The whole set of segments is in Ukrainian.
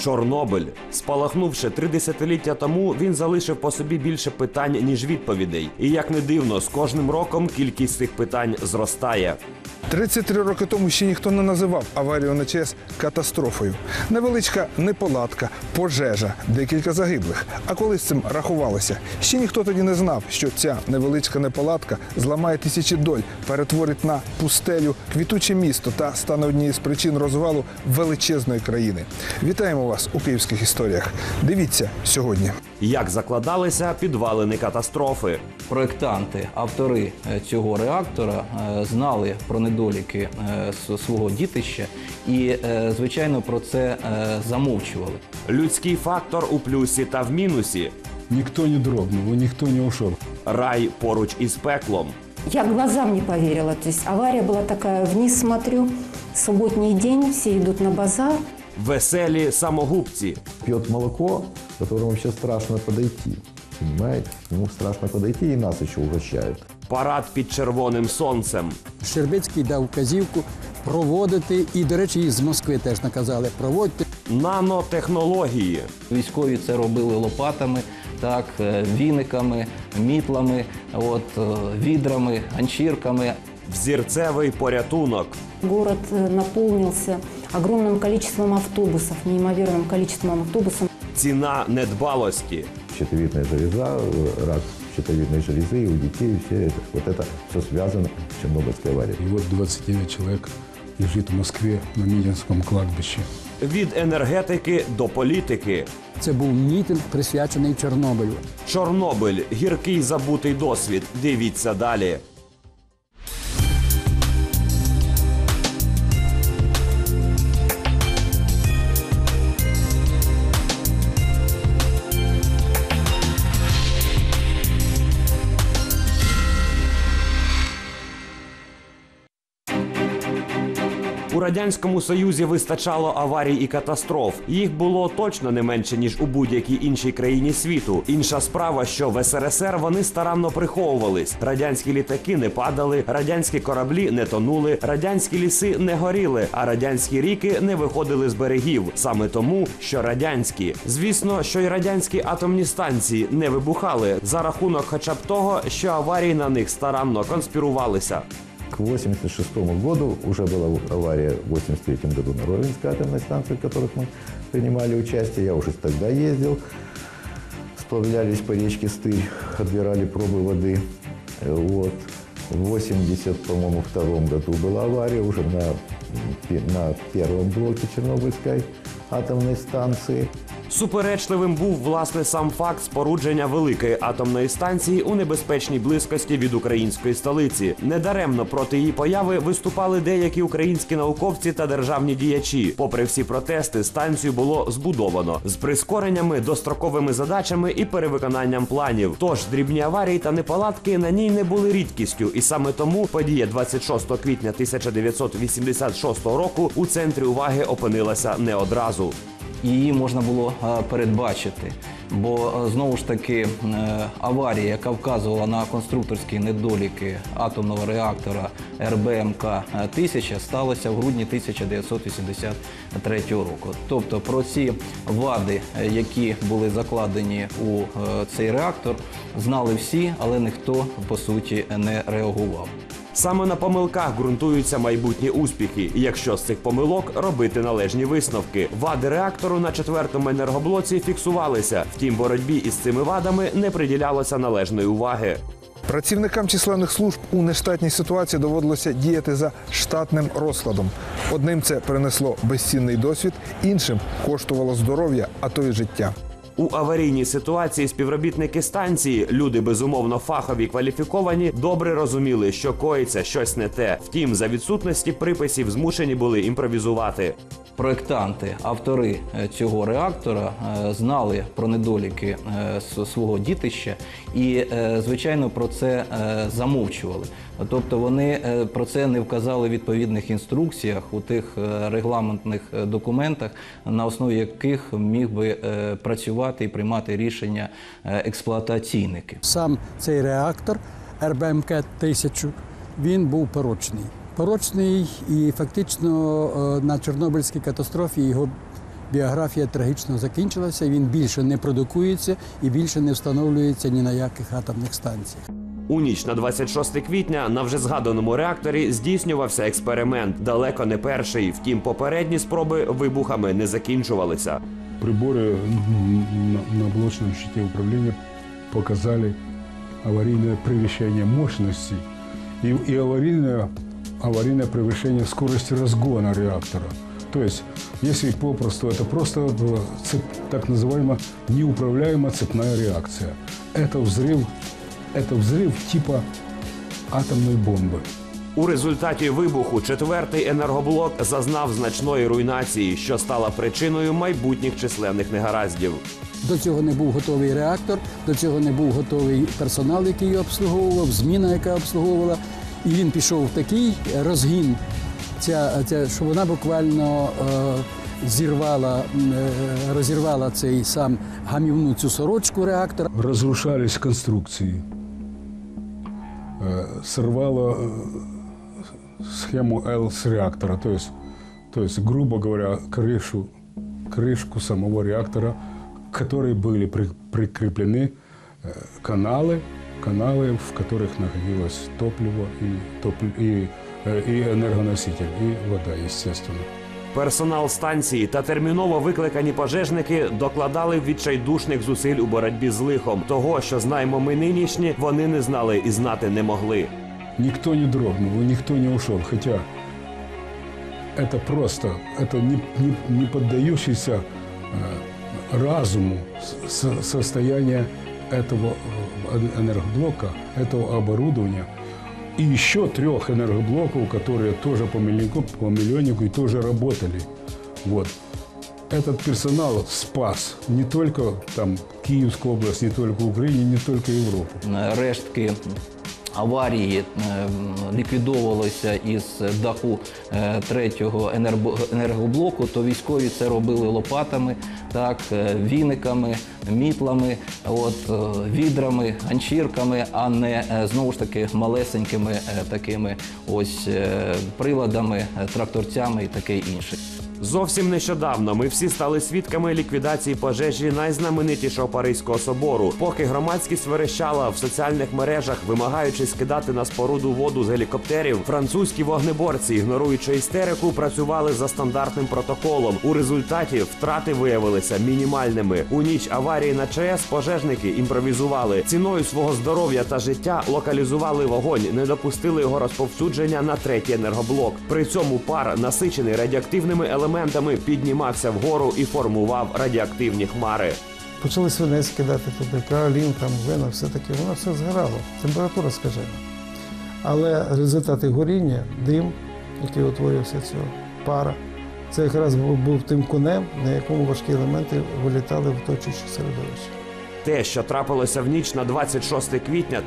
Чорнобиль. Спалахнувши 3 десятиліття тому, він залишив по собі більше питань, ніж відповідей. І як не дивно, з кожним роком кількість цих питань зростає. 33 роки тому ще ніхто не називав аварію на ЧАЕС катастрофою. Невеличка неполадка, пожежа, декілька загиблих. А коли з цим рахувалося? Ще ніхто тоді не знав, що ця невеличка неполадка зламає тисячі доль, перетворить на пустелю квітуче місто та стане однією з причин розвалу величезної країни. Вітаємо вас у «Київських історіях». Дивіться сьогодні. Як закладалися підвалини катастрофи. Проєктанти, автори цього реактора знали про недоліки свого дітища і, звичайно, про це замовчували. Людський фактор у плюсі та в мінусі. Никто не дрогнул, никто не ушел. Рай поруч із пеклом. Я глазам не поверила. То есть авария была такая, вниз смотрю, субботний день, все идут на базар. Веселі самогубці. Пьет молоко, к которому вообще страшно подойти. Понимаете? Ему страшно подойти, и нас еще угощают. Парад під червоним сонцем. Щербицький дав вказівку проводити, і, до речі, і з Москви теж наказали проводити. Нанотехнології. Військові це робили лопатами, так, віниками, мітлами, відрами, ганчірками. Взірцевий порятунок. Город наполнился огромным количеством автобусов, неимоверным количеством автобусов. Ціна недбалості. Щитовидная железа, рак щитовидной железы и у детей, и все это. Вот это все связано с Чернобыльской аварией. И вот 29 человек лежит в Москве на Митинском кладбище. Від енергетики до політики. Це був мітинг, присвячений Чорнобилю. Чорнобиль. Гіркий забутий досвід. Дивіться далі. У Радянському Союзі вистачало аварій і катастроф. Їх було точно не менше, ніж у будь-якій іншій країні світу. Інша справа, що в СРСР вони старанно приховувались. Радянські літаки не падали, радянські кораблі не тонули, радянські ліси не горіли, а радянські ріки не виходили з берегів. Саме тому, що радянські. Звісно, що й радянські атомні станції не вибухали за рахунок хоча б того, що аварії на них старанно конспірувалися. К 1986 году уже была авария в 1983 году на Ровенской атомной станции, в которых мы принимали участие. Я уже тогда ездил. Сплавлялись по речке Стырь, отбирали пробы воды. Вот. В 1982 году была авария уже на первом блоке Чернобыльской атомной станции. Суперечливим був, власне, сам факт спорудження великої атомної станції у небезпечній близькості від української столиці. Недаремно проти її появи виступали деякі українські науковці та державні діячі. Попри всі протести, станцію було збудовано з прискореннями, достроковими задачами і перевиконанням планів. Тож дрібні аварії та неполадки на ній не були рідкістю, і саме тому подія 26 квітня 1986 року у центрі уваги опинилася не одразу. Її можна було передбачити, бо, знову ж таки, аварія, яка вказувала на конструкторські недоліки атомного реактора РБМК-1000, сталася в грудні 1983 року. Тобто про ці вади, які були закладені у цей реактор, знали всі, але ніхто, по суті, не реагував. Саме на помилках ґрунтуються майбутні успіхи, якщо з цих помилок робити належні висновки. Вади реактору на 4-му енергоблоці фіксувалися, втім боротьбі із цими вадами не приділялося належної уваги. Працівникам численних служб у нештатній ситуації доводилося діяти за штатним розкладом. Одним це принесло безцінний досвід, іншим коштувало здоров'я, а то й життя. У аварійній ситуації співробітники станції, люди безумовно фахові і кваліфіковані, добре розуміли, що коїться щось не те. Втім, за відсутності приписів змушені були імпровізувати. Проєктанти, автори цього реактора знали про недоліки свого дітища і, звичайно, про це замовчували. Тобто вони про це не вказали в відповідних інструкціях, у тих регламентних документах, на основі яких міг би працювати і приймати рішення експлуатаційники. Сам цей реактор РБМК-1000, він був порочний. Порочний, і фактично на Чорнобильській катастрофі його біографія трагічно закінчилася, він більше не продукується і більше не встановлюється ні на яких атомних станціях. У ніч на 26 квітня на вже згаданому реакторі здійснювався експеримент. Далеко не перший, втім попередні спроби вибухами не закінчувалися. Приборы на блочном щите управления показали аварийное превышение мощности и аварийное превышение скорости разгона реактора. То есть, если попросту, это просто так называемая неуправляемая цепная реакция. Это взрыв типа атомной бомбы. У результаті вибуху четвертий енергоблок зазнав значної руйнації, що стала причиною майбутніх численних негараздів. До цього не був готовий реактор, до цього не був готовий персонал, який його обслуговував, зміна, яка обслуговувала. І він пішов в такий розгін, що вона буквально розірвала цей сам гамівну цю сорочку реактора. Разрушались конструкции, сорвало схему L с реактора, то есть, грубо говоря, крышку самого реактора, к которой были прикреплены каналы, в которых находилось топливо и энергоноситель, и вода, естественно. Персонал станції та терміново викликані пожежники докладали відчайдушних зусиль у боротьбі з лихом. Того, що знаємо ми нинішні, вони не знали і знати не могли. Никто не дрогнул, никто не ушел, хотя это просто, это не поддающееся разуму состояние этого энергоблока, этого оборудования и еще 3 энергоблоков, которые тоже по миллионнику и тоже работали. Вот. Этот персонал спас не только там Киевскую область, не только Украину, не только Европу. Рештки аварії ліквідовувалися із даху 3-го енергоблоку, то військові це робили лопатами, так, віниками, мітлами, відрами, ганчірками, а не, знову ж таки, малесенькими такими ось приладами, тракторцями і таке інше. Зовсім нещодавно ми всі стали свідками ліквідації пожежі найзнаменитішого Паризького собору. Поки громадськість верещала в соціальних мережах, вимагаючи скидати на споруду воду з гелікоптерів, французькі вогнеборці, ігноруючи істерику, працювали за стандартним протоколом. У результаті втрати виявилися мінімальними. У ніч аварії на ЧАЕС пожежники імпровізували. Ціною свого здоров'я та життя локалізували вогонь, не допустили його розповсюдження на 3-й енергоблок. При цьому пар, насичений радіоактивними елементами, піднімався вгору і формував радіоактивні хмари. Почали свинець кидати туди, каролін, вена, все-таки, воно все згорало, температура скажена. Але результати горіння, дим, який утворився цього, пара, це якраз був тим конем, на якому важкі елементи вилітали в оточуюче середовище. Те, що трапилося в ніч на 26 квітня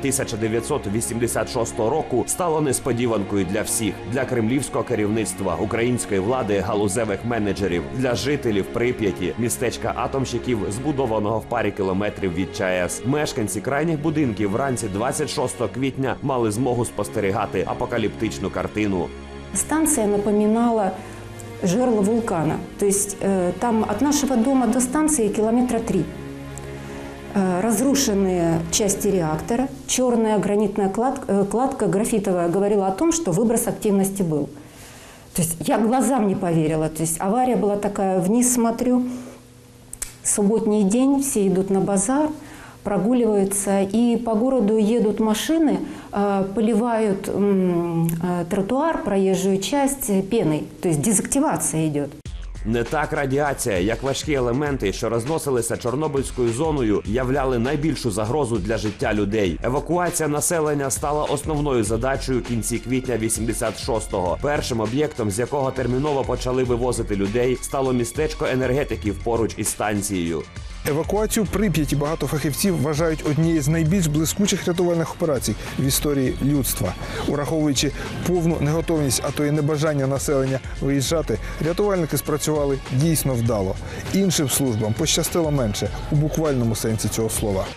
1986 року, стало несподіванкою для всіх. Для кремлівського керівництва, української влади, галузевих менеджерів, для жителів Прип'яті, містечка атомщиків, збудованого в парі кілометрів від ЧАЕС. Мешканці крайніх будинків вранці 26 квітня мали змогу спостерігати апокаліптичну картину. Станция напоминала жерло вулкана. То есть там от нашего дома до станции километра 3. Разрушенные части реактора, черная гранитная кладка графитовая говорила о том, что выброс активности был. То есть я глазам не поверила. То есть авария была такая, вниз смотрю, субботний день, все идут на базар, прогуливаются, и по городу едут машины, поливают тротуар, проезжую часть пеной. То есть дезактивация идет. Не так радіація, як важкі елементи, що розносилися Чорнобильською зоною, являли найбільшу загрозу для життя людей. Евакуація населення стала основною задачею в кінці квітня 86-го. Першим об'єктом, з якого терміново почали вивозити людей, стало містечко енергетиків поруч із станцією. Евакуацію Прип'яті багато фахівців вважають однією з найбільш блискучих рятувальних операцій в історії людства. Ураховуючи повну неготовність, а то й небажання населення виїжджати, рятувальники спрацювали дійсно вдало. Іншим службам пощастило менше, у буквальному сенсі цього слова.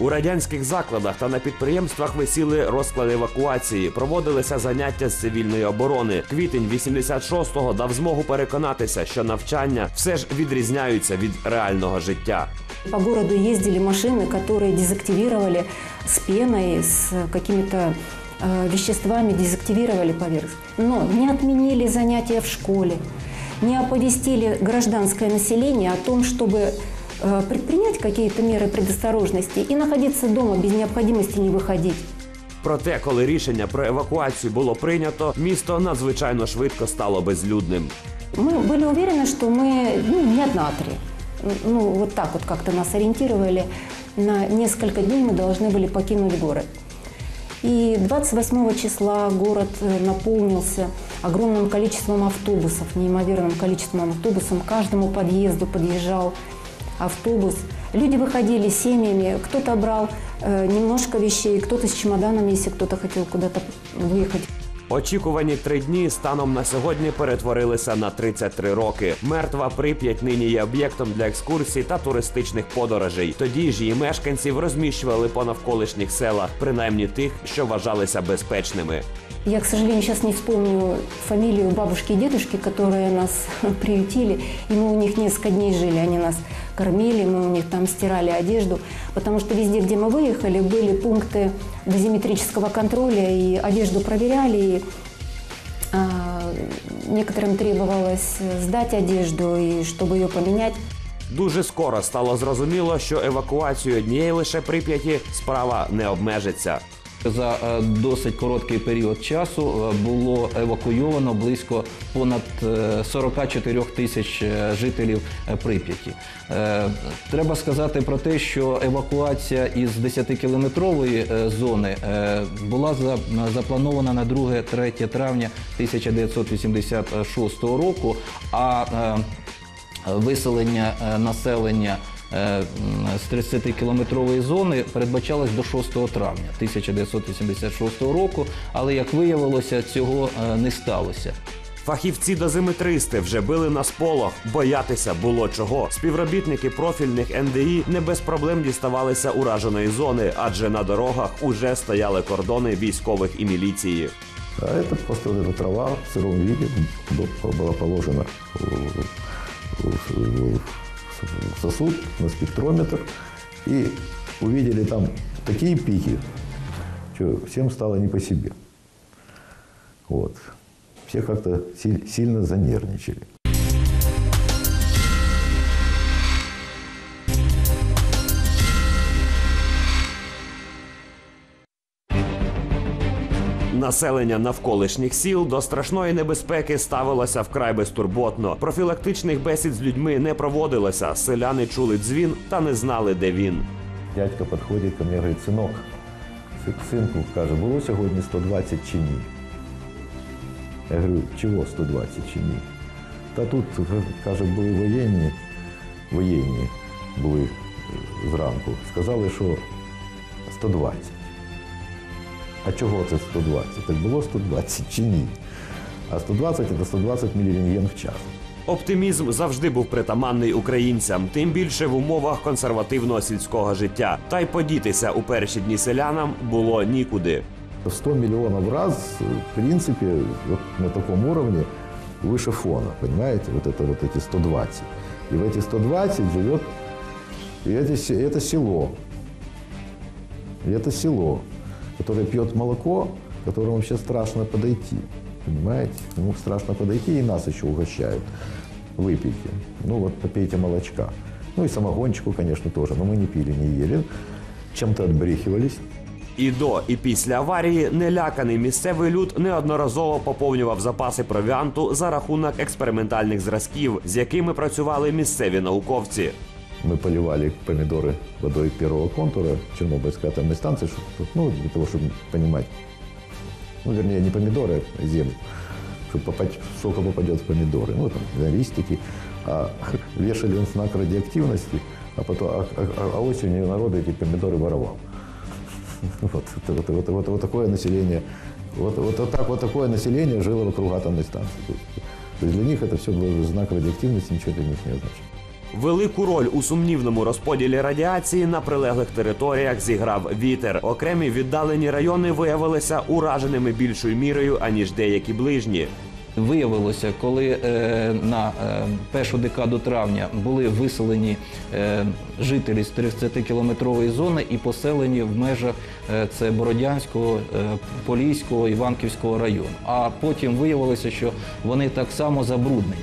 У радянських закладах та на підприємствах висіли розклади евакуації, проводилися заняття з цивільної оборони. Квітень 86-го дав змогу переконатися, що навчання все ж відрізняються від реального життя. По городу ездили машины, которые дезактивировали с пеной, с какими-то веществами, дезактивировали поверхность. Но не отменили занятия в школе, не оповестили гражданское население о том, чтобы предпринять какие-то меры предосторожности и находиться дома без необходимости не выходить. Проте, коли рішення про евакуацію було прийнято, місто надзвичайно швидко стало безлюдним. Мы были уверены, что мы не одна три. Вот так вот как-то нас ориентировали. На несколько дней мы должны были покинуть город. И 28 числа город наполнился огромным количеством автобусов, неимоверным количеством автобусов. К каждому подъезду подъезжал автобус. Люди выходили семьями, кто-то брал немножко вещей, кто-то с чемоданами, если кто-то хотел куда-то выехать. Очікувані 3 дні станом на сьогодні перетворилися на 33 роки. Мертва Прип'ять нині є об'єктом для екскурсій та туристичних подорожей. Тоді ж її мешканців розміщували по навколишніх селах, принаймні тих, що вважалися безпечними. Я, к сожалению, сейчас не вспомню фамилию бабушки и дедушки, которые нас приютили. И мы у них несколько дней жили, они нас кормили, мы у них там стирали одежду. Потому что везде, где мы выехали, были пункты дозиметрического контроля, и одежду проверяли, и некоторым требовалось сдать одежду, и чтобы ее поменять. Дуже скоро стало зрозуміло, що евакуацією однієї лише Прип'яті справа не обмежиться. За досить короткий період часу було евакуйовано близько понад 44 тисяч жителів Прип'яті. Треба сказати про те, що евакуація із 10-кілометрової зони була запланована на 2-3 травня 1986 року, а виселення населення з 30-кілометрової зони передбачалось до 6 травня 1986 року, але, як виявилося, цього не сталося. Фахівці-дозиметристи вже били на сполох, боятися було чого. Співробітники профільних НДІ не без проблем діставалися ураженої зони, адже на дорогах уже стояли кордони військових і міліції. А это просто вот эта трава в сыром виде была положена в сосуд на спектрометр, и увидели там такие пики, что всем стало не по себе. Вот. Все как-то сильно занервничали. Населення навколишніх сіл до страшної небезпеки ставилося вкрай безтурботно. Профілактичних бесід з людьми не проводилося, селяни чули дзвін та не знали, де він. Дядько підходить ко мені і говорить: синок, синку, каже, було сьогодні 120 чи ні? Я говорю, чого 120 чи ні? Та тут, каже, були воєнні були зранку. Сказали, що 120. А чого це 120? Так було 120 чи ні? А 120 – це 120 мілірентген в час. Оптимізм завжди був притаманний українцям, тим більше в умовах консервативного сільського життя. Та й подітися у перші дні селянам було нікуди. 100 миллионов раз, в принципе, вот на таком уровне выше фона, понимаете? Вот эти 120. И в эти 120 живет, и это село. И это село, которое пьет молоко, к которому вообще страшно подойти, понимаете? Ему страшно подойти, и нас еще угощают. Выпейте. Ну вот, попейте молочка. Ну и самогончику, конечно, тоже. Но мы не пили, не ели. Чем-то отбрехивались. І до, і після аварії неляканий місцевий люд неодноразово поповнював запаси провіанту за рахунок експериментальних зразків, з якими працювали місцеві науковці. Мы поливали помидоры водой первого контура Чернобыльской атомной станции, для того, чтобы понимать, вернее, не помидоры, а землю, чтобы сколько попадет в помидоры, там, листики, а вешали он знак радиоактивности, а осенью народ эти помидоры воровал. Вот такое население, вот такое население жило вокруг атомной станции. То есть для них это все был знак радиоактивности, ничего для них не означало. Велику роль у сумнівному розподілі радіації на прилеглих територіях зіграв вітер. Окремі віддалені райони виявилися ураженими більшою мірою, аніж деякі ближні. Виявилося, коли на першу декаду травня були виселені жителі з 30-кілометрової зони і поселені в межах це Бородянського, Поліського, Іванківського району. А потім виявилося, що вони так само забруднені.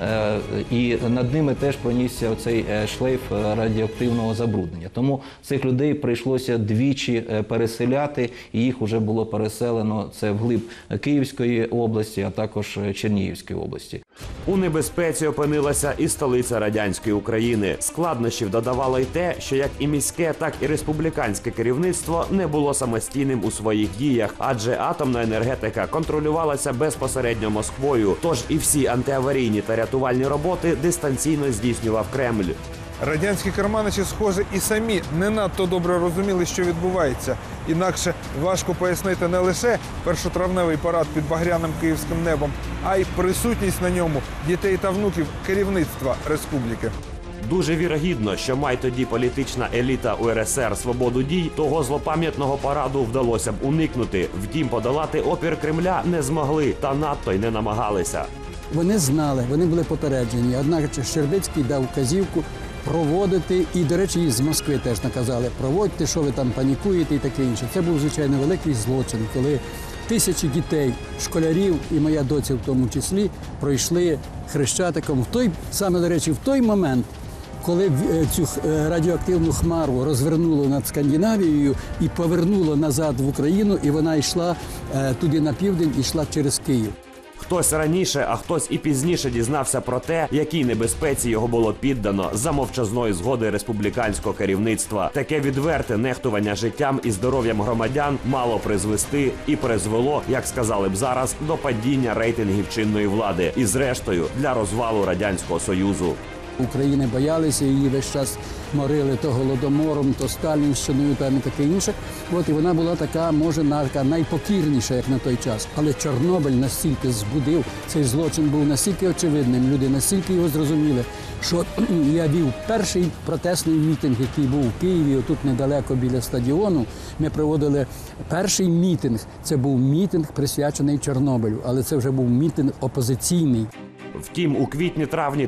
І над ними теж пронісся цей шлейф радіоактивного забруднення. Тому цих людей прийшлося двічі переселяти, і їх вже було переселено це вглиб Київської області, а також Чернігівської області. У небезпеці опинилася і столиця радянської України. Складнощів додавало й те, що як і міське, так і республіканське керівництво не було самостійним у своїх діях, адже атомна енергетика контролювалася безпосередньо Москвою, тож і всі антиаварійні та рятувальні роботи дистанційно здійснював Кремль. Радянські керманичі, схоже, і самі не надто добре розуміли, що відбувається. Інакше важко пояснити не лише першотравневий парад під багряним київським небом, а й присутність на ньому дітей та внуків керівництва республіки. Дуже вірогідно, що май тоді політична еліта УРСР свободу дій, того злопам'ятного параду вдалося б уникнути. Втім, подолати опір Кремля не змогли та надто й не намагалися. Вони знали, вони були попереджені. Однак Щербицький дав вказівку проводити, і, до речі, і з Москви теж наказали, проводьте, що ви там панікуєте і таке інше. Це був, звичайно, великий злочин, коли тисячі дітей, школярів, і моя доця в тому числі, пройшли Хрещатиком саме, до речі, в той момент, коли цю радіоактивну хмару розвернуло над Скандинавією і повернуло назад в Україну, і вона йшла туди на південь, йшла через Київ. Хтось раніше, а хтось і пізніше дізнався про те, якій небезпеці його було піддано за мовчазної згоди республіканського керівництва. Таке відверте нехтування життям і здоров'ям громадян мало призвести і призвело, як сказали б зараз, до падіння рейтингів чинної влади і, зрештою, для розвалу Радянського Союзу. України боялися, її весь час морили то Голодомором, то Сталінщиною, там і таке інше. І вона була така, може, найпокірніша, як на той час. Але Чорнобиль настільки збудив, цей злочин був настільки очевидним, люди настільки його зрозуміли, що я вів перший протестний мітинг, який був у Києві, отут недалеко біля стадіону. Ми проводили перший мітинг. Це був мітинг, присвячений Чорнобилю, але це вже був мітинг опозиційний. Втім, у квітні-травні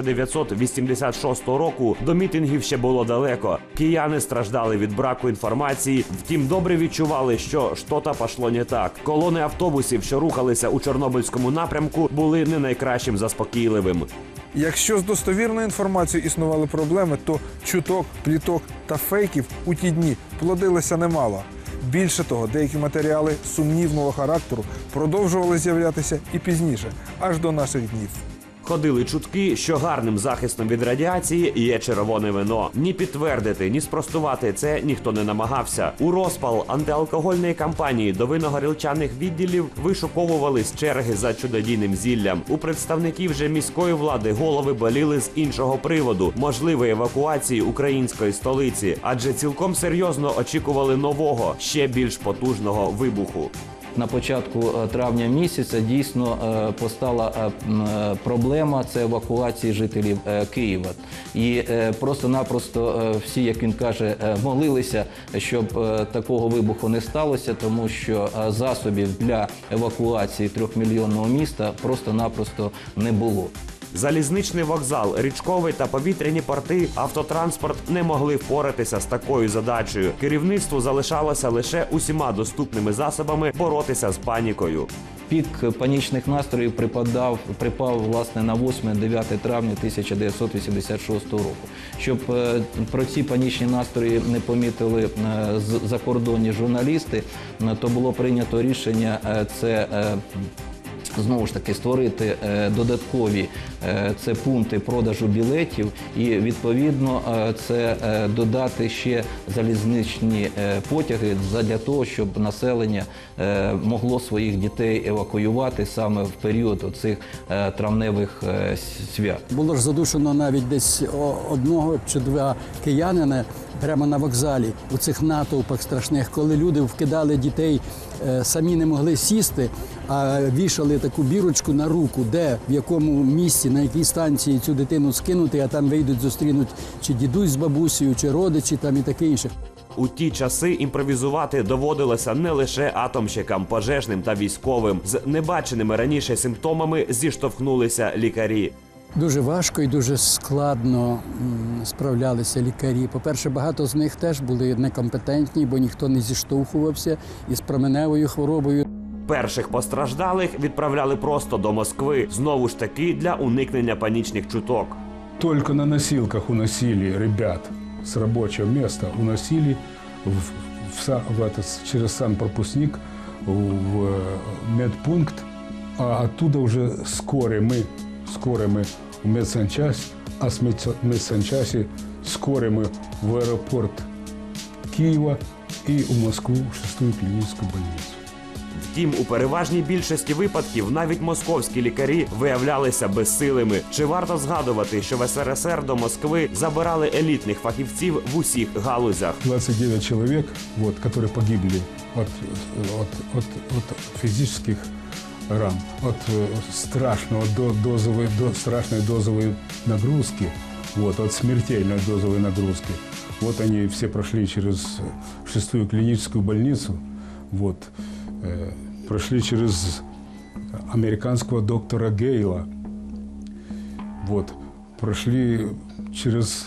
1986 року до мітингів ще було далеко. Кияни страждали від браку інформації, втім добре відчували, що щось пішло не так. Колони автобусів, що рухалися у Чорнобильському напрямку, були не найкращим заспокійливим. Якщо з достовірною інформацією існували проблеми, то чуток, пліток та фейків у ті дні плодилося немало. Більше того, деякі матеріали сумнівного характеру продовжували з'являтися і пізніше, аж до наших днів. Ходили чутки, що гарним захистом від радіації є червоне вино. Ні підтвердити, ні спростувати це ніхто не намагався. У розпал антиалкогольної кампанії до виногорілчаних відділів вишуковувались черги за чудодійним зіллям. У представників же міської влади голови боліли з іншого приводу – можливої евакуації української столиці, адже цілком серйозно очікували нового, ще більш потужного вибуху. На початку травня місяця дійсно постала проблема – це евакуації жителів Києва. І просто-напросто всі, як він каже, молилися, щоб такого вибуху не сталося, тому що засобів для евакуації 3-мільйонного міста просто-напросто не було. Залізничний вокзал, річковий та повітряні порти, автотранспорт не могли впоратися з такою задачею. Керівництву залишалося лише усіма доступними засобами боротися з панікою. Пік панічних настроїв припав власне на 8-9 травня 1986 року. Щоб про ці панічні настрої не помітили закордонні журналісти, то було прийнято рішення знову ж таки створити додаткові пункти продажу білетів і відповідно додати ще залізничні потяги для того, щоб населення могло своїх дітей евакуювати саме в період оцих травневих свят. Було ж задушено навіть десь 1 чи 2 киянина прямо на вокзалі у цих натовпах страшних, коли люди вкидали дітей, самі не могли сісти, а вішали таку бірочку на руку, де, в якому місці, на якій станції цю дитину скинути, а там вийдуть, зустрінуть чи дідусь з бабусею, чи родичі там і таке інше. У ті часи імпровізувати доводилося не лише атомщикам, пожежним та військовим. З небаченими раніше симптомами зіштовхнулися лікарі. Дуже важко і дуже складно справлялися лікарі. По-перше, багато з них теж були некомпетентні, бо ніхто не зіштовхувався із променевою хворобою. Перших постраждалих відправляли просто до Москви, знову ж таки для уникнення панічних чуток. Только на носилках уносили ребят с рабочего места, уносили через санпропускник в медпункт, а оттуда уже скорые мы в медсанчасть, а с медсанчасти скорые мы в аэропорт Киева и в Москву, в 6-ю клиническую больницу. Втім, у переважній більшості випадків навіть московські лікарі виявлялися безсилими. Чи варто згадувати, що в СРСР до Москви забирали елітних фахівців в усіх галузях? 29 человек, которые погибли от физических ран, от страшной дозовой нагрузки, от смертельной дозовой нагрузки. Они все прошли через 6-ю клиническую больницу, прошли через американского доктора Гейла, прошли через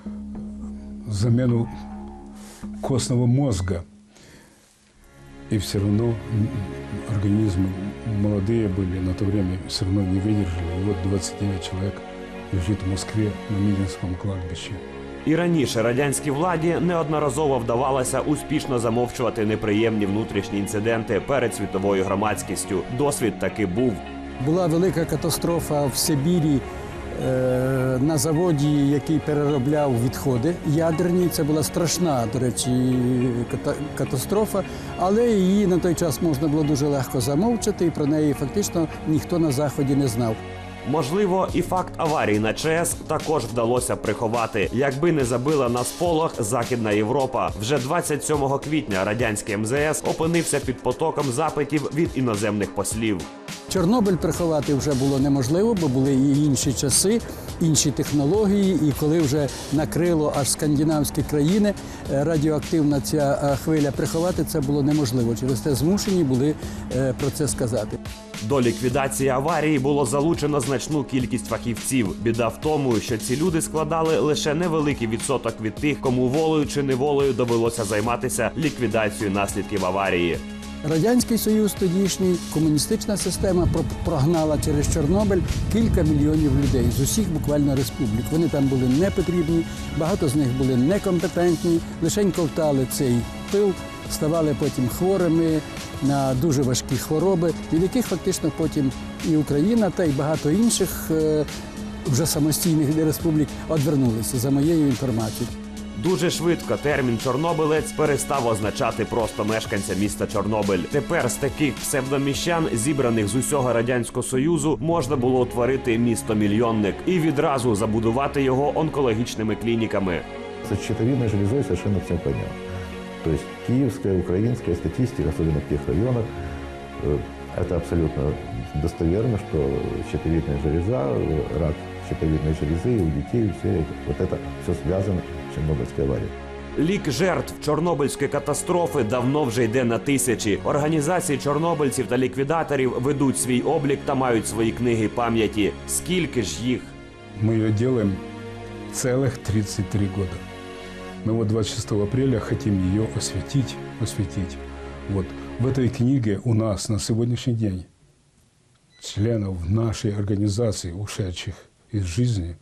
замену костного мозга. И все равно организмы молодые были, на то время все равно не выдержали. И 29 человек лежит в Москве на Мининском кладбище. І раніше радянській владі неодноразово вдавалося успішно замовчувати неприємні внутрішні інциденти перед світовою громадськістю. Досвід таки був. Була велика катастрофа в Сибірі на заводі, який переробляв відходи ядерні. Це була страшна, до речі, катастрофа, але її на той час можна було дуже легко замовчати, і про неї фактично ніхто на Заході не знав. Можливо, і факт аварії на ЧАЕС також вдалося приховати, якби не забила на сполох Західна Європа. Вже 27 квітня радянський МЗС опинився під потоком запитів від іноземних послів. Чорнобиль приховати вже було неможливо, бо були і інші часи, інші технології, і коли вже накрило аж скандинавські країни, радіоактивна ця хвиля, приховати це було неможливо. Через те змушені були про це сказати. До ліквідації аварії було залучено значну кількість фахівців. Біда в тому, що ці люди складали лише невеликий відсоток від тих, кому волею чи неволею довелося займатися ліквідацією наслідків аварії. Радянський Союз тодішній, комуністична система прогнала через Чорнобиль кілька мільйонів людей з усіх буквально республік. Вони там були непотрібні, багато з них були некомпетентні, лишень ковтали цей пил, ставали потім хворими на дуже важкі хвороби, від яких фактично потім і Україна, та й багато інших вже самостійних республік одвернулися, за моєю інформацією. Дуже швидко термін «чорнобилець» перестав означати просто мешканця міста Чорнобиль. Тепер з таких псевдоміщан, зібраних з усього Радянського Союзу, можна було утворити місто-мільйонник і відразу забудувати його онкологічними клініками. С щитовидной железой совершенно все понятно. То есть киевская, украинская статистика, особенно в тех районах, это абсолютно достоверно, что щитовидная железа, рак щитовидной железы у детей, это все связано с Чернобыльской аварией. Лік жертв Чорнобильської катастрофи давно вже йде на тисячі. Організації чорнобильців та ліквідаторів ведуть свій облік та мають свої книги пам'яті. Скільки ж їх? Мы ее делаем целых 33 года. Мы 26 апреля хотим ее осветить. В этой книге у нас на сегодняшний день членов нашей организации, ушедших из жизни,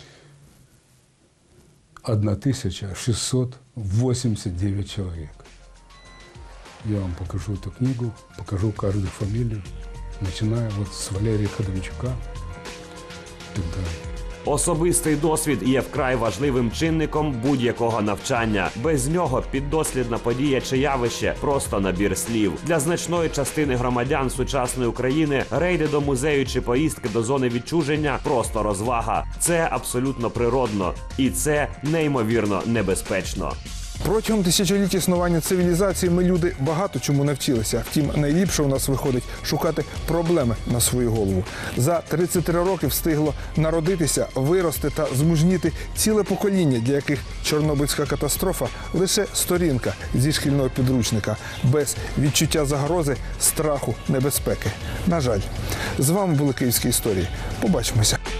1689 человек. Я вам покажу эту книгу, покажу каждую фамилию, начиная с Валерия Ходовичука и так далее. Особистий досвід є вкрай важливим чинником будь-якого навчання. Без нього піддослідна подія чи явище – просто набір слів. Для значної частини громадян сучасної України рейди до музею чи поїздки до зони відчуження – просто розвага. Це абсолютно природно. І це неймовірно небезпечно. Протягом тисячоліть існування цивілізації ми, люди, багато чому навчилися. Втім, найліпше у нас виходить шукати проблеми на свою голову. За 33 роки встигло народитися, вирости та змужніти ціле покоління, для яких Чорнобильська катастрофа – лише сторінка зі шкільного підручника, без відчуття загрози, страху, небезпеки. На жаль. З вами були Київські історії. Побачимося.